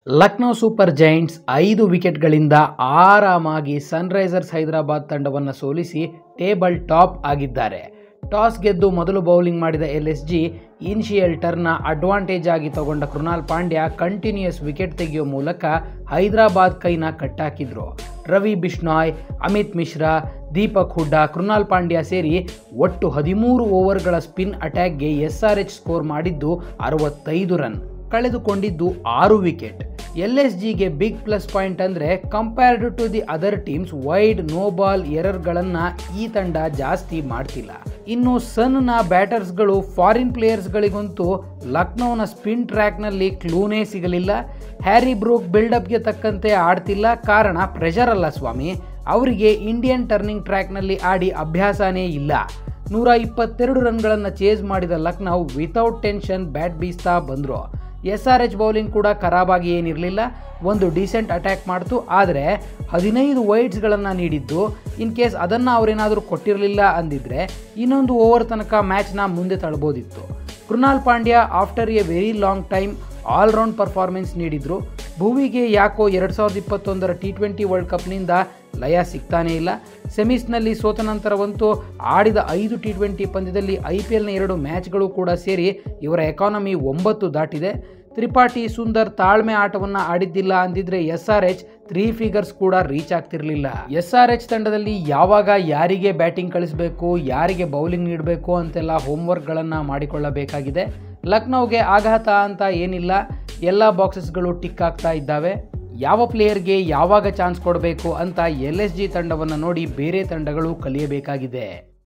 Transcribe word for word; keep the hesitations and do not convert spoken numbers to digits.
Lucknow super Giants ಐದು ವಿಕೆಟ್ಗಳಿಂದ ಆರಾಮಾಗಿ Sunrisers Hyderabad ತಂಡವನ್ನು ಸೋಲಿಸಿ ಟೇಬಲ್ ಟಾಪ್ ಆಗಿದ್ದಾರೆ. ಟಾಸ್ ಗೆದ್ದು ಮೊದಲು ಬೌಲಿಂಗ್ ಮಾಡಿದ ಎಲ್ ಎಸ್ ಜಿ ಇನಿಷಿಯಲ್ ಟರ್ನ್ನ ಅಡ್ವಾಂಟೇಜ್ ಆಗಿ ತಗೊಂಡ ಕೃನಾಲ್ ಪಾಂಡ್ಯ ಕಂಟಿನ್ಯೂಯಸ್ ವಿಕೆಟ್ ತೆಗೆಯುವ ಮೂಲಕ ಹೈದರಾಬಾದ್ ಕೈನ ಕಟ್ಟಾಕಿದ್ರು. ರವಿ ಬಿಷ್ಣಾಯ್, ಅಮಿತ್ ಮಿಶ್ರಾ, ದೀಪಕ್ ಹುಡ್ಡಾ, ಕೃನಾಲ್ ಪಾಂಡ್ಯ ಸೇರಿ ಒಟ್ಟು ಹದಿಮೂರು ಓವರ್ಗಳ ಸ್ಪಿನ್ ಅಟ್ಯಾಕ್ಗೆ ಎಸ್ ಆರ್ ಎಚ್ ಸ್ಕೋರ್ ಮಾಡಿದ್ದು ಅರವತ್ತೈದು ರನ್, ಕಳೆದುಕೊಂಡಿದ್ದು ಆರು ವಿಕೆಟ್. ಎಲ್ ಎಸ್ ಜಿಗೆ ಬಿಗ್ ಪ್ಲಸ್ ಪಾಯಿಂಟ್ ಅಂದರೆ compared to the other teams wide no ball ಎರರ್ಗಳನ್ನು ಈ ತಂಡ ಜಾಸ್ತಿ ಮಾಡ್ತಿಲ್ಲ. ಇನ್ನು ಸನ್ನ ಬ್ಯಾಟರ್ಸ್ಗಳು ಫಾರಿನ್ ಪ್ಲೇಯರ್ಸ್ಗಳಿಗಂತೂ ಲಕ್ನೋನ ಸ್ಪಿನ್ ಟ್ರ್ಯಾಕ್ನಲ್ಲಿ ಕ್ಲೂನೇ ಸಿಗಲಿಲ್ಲ. ಹ್ಯಾರಿ ಬ್ರೂಕ್ ಬಿಲ್ಡಪ್ಗೆ ತಕ್ಕಂತೆ ಆಡ್ತಿಲ್ಲ. ಕಾರಣ ಪ್ರೆಷರ್ ಅಲ್ಲ ಸ್ವಾಮಿ, ಅವರಿಗೆ ಇಂಡಿಯನ್ ಟರ್ನಿಂಗ್ ಟ್ರ್ಯಾಕ್ನಲ್ಲಿ ಆಡಿ ಅಭ್ಯಾಸನೇ ಇಲ್ಲ. ನೂರ ಇಪ್ಪತ್ತೆರಡು ರನ್ಗಳನ್ನು ಚೇಸ್ ಮಾಡಿದ ಲಕ್ನೋ ವಿತೌಟ್ ಟೆನ್ಷನ್ ಬ್ಯಾಟ್ ಬೀಸ್ತಾ ಬಂದರು. ಎಸ್ ಆರ್ ಎಚ್ ಬೌಲಿಂಗ್ ಕೂಡ ಖರಾಬಾಗಿ ಏನಿರಲಿಲ್ಲ, ಒಂದು ಡೀಸೆಂಟ್ ಅಟ್ಯಾಕ್ ಮಾಡ್ತು. ಆದರೆ ಹದಿನೈದು ವೈಡ್ಸ್ಗಳನ್ನು ನೀಡಿದ್ದು, ಇನ್ ಕೇಸ್ ಅದನ್ನು ಅವರೇನಾದರೂ ಕೊಟ್ಟಿರಲಿಲ್ಲ ಅಂದಿದ್ರೆ ಇನ್ನೊಂದು ಓವರ್ ತನಕ ಮ್ಯಾಚ್ನ ಮುಂದೆ ತಳ್ಬೋದಿತ್ತು. Krunal Pandya after a very long time all round performance ನೀಡಿದರು. ಭುವಿಗೆ ಯಾಕೋ ಎರಡು ಸಾವಿರದ ಇಪ್ಪತ್ತೊಂದರ ಟಿ ಟ್ವೆಂಟಿ ವರ್ಲ್ಡ್ ಕಪ್ನಿಂದ ಲಯ ಸಿಗ್ತಾನೇ ಇಲ್ಲ. ಸೆಮೀಸ್ನಲ್ಲಿ ಸೋತ ನಂತರವಂತೂ ಆಡಿದ ಐದು ಟಿ ಟ್ವೆಂಟಿ ಪಂದ್ಯದಲ್ಲಿ ಐ ಪಿ ಎಲ್ನ ಎರಡು ಮ್ಯಾಚ್ಗಳು ಕೂಡ ಸೇರಿ ಇವರ ಎಕಾನಮಿ ಒಂಬತ್ತು ದಾಟಿದೆ. ತ್ರಿಪಾಠಿ ಸುಂದರ್ ತಾಳ್ಮೆ ಆಟವನ್ನು ಆಡಿದ್ದಿಲ್ಲ ಅಂದಿದ್ರೆ S R H three figures ಕೂಡ ರೀಚ್ ಆಗ್ತಿರಲಿಲ್ಲ. ಎಸ್ ಆರ್ ಎಚ್ ತಂಡದಲ್ಲಿ ಯಾವಾಗ ಯಾರಿಗೆ ಬ್ಯಾಟಿಂಗ್ ಕಳಿಸಬೇಕು, ಯಾರಿಗೆ ಬೌಲಿಂಗ್ ನೀಡಬೇಕು ಅಂತೆಲ್ಲ ಹೋಮ್ವರ್ಕ್ಗಳನ್ನು ಮಾಡಿಕೊಳ್ಳಬೇಕಾಗಿದೆ. ಲಕ್ನೋಗೆ ಆಘಾತ ಅಂತ ಏನಿಲ್ಲ, ಎಲ್ಲ ಬಾಕ್ಸಸ್ಗಳು ಟಿಕ್ ಆಗ್ತಾ ಇದ್ದಾವೆ. ಯಾವ ಪ್ಲೇಯರ್ಗೆ ಯಾವಾಗ ಚಾನ್ಸ್ ಕೊಡಬೇಕು ಅಂತ ಎಲ್ ಎಸ್ ಜಿ ತಂಡವನ್ನು ನೋಡಿ ಬೇರೆ ತಂಡಗಳು ಕಲಿಯಬೇಕಾಗಿದೆ.